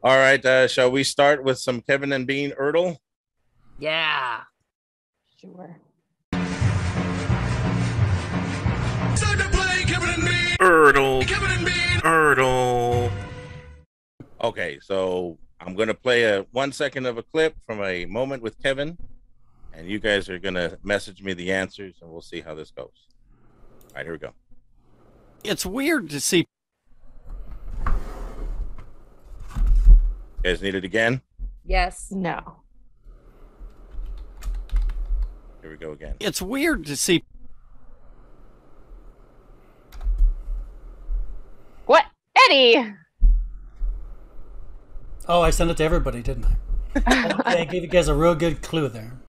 All right, shall we start with some Kevin and Bean Erdl? Yeah. Sure. Time to play Kevin and Bean. Erdl. Kevin and Bean. Erdl. Okay, so I'm going to play a 1 second of a clip from a moment with Kevin, and you guys are going to message me the answers, and we'll see how this goes. All right, here we go. It's weird to see. You guys need it again? Yes. No. Here we go again. It's weird to see. What? Eddie! Oh, I sent it to everybody, didn't I? Okay, I gave you guys a real good clue there.